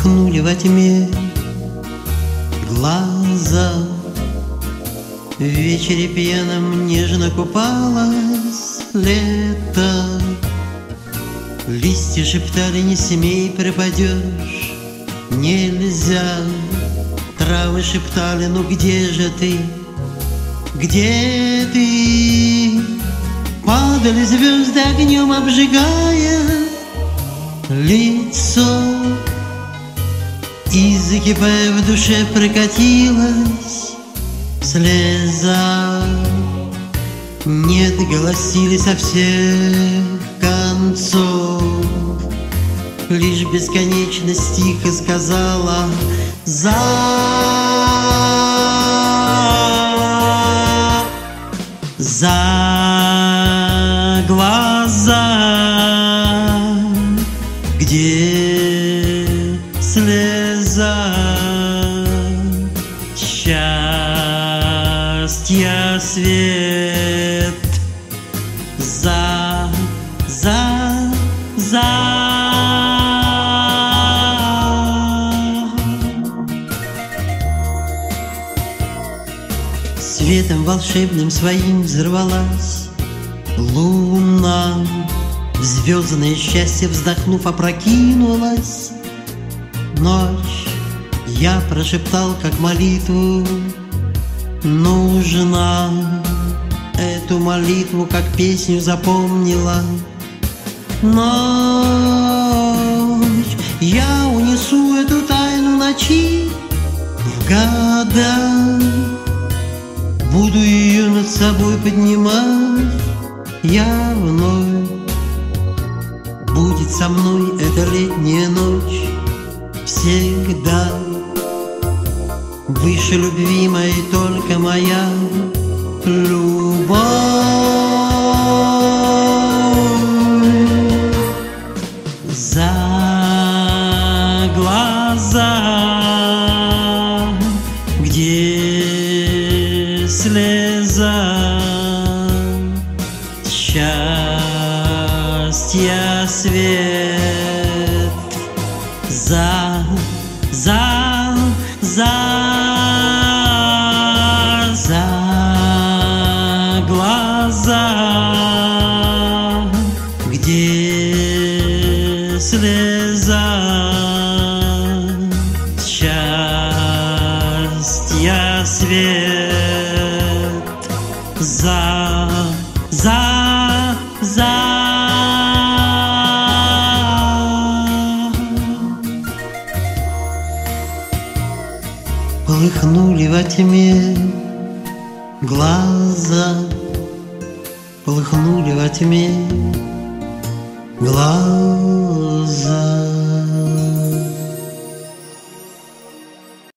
полыхнули во тьме глаза. В вечере пьяном нежно купалось лето. Листья шептали: не смей, пропадешь, нельзя. Травы шептали: ну где же ты, где ты? Падали звезды огнем, обжигая лицо. И, закипая в душе, прокатилась слеза. Нет, голосили со всех концов, лишь бесконечность тихо сказала: за глаза, где слеза счастья свет, за Светом волшебным своим взорвалась луна. В звездное счастье вздохнув, опрокинулась ночь. Я прошептал, как молитву: нужна. Эту молитву, как песню, запомнила ночь. Я унесу эту тайну ночи в года. Буду ее над собой поднимать я вновь. Будет со мной эта летняя ночь всегда. Выше любви моей только моя любовь. За глаза, где слеза счастья свет, за глаза, где слеза счастья свет, за полыхнули во тьме глаза, полыхнули во тьме глаза.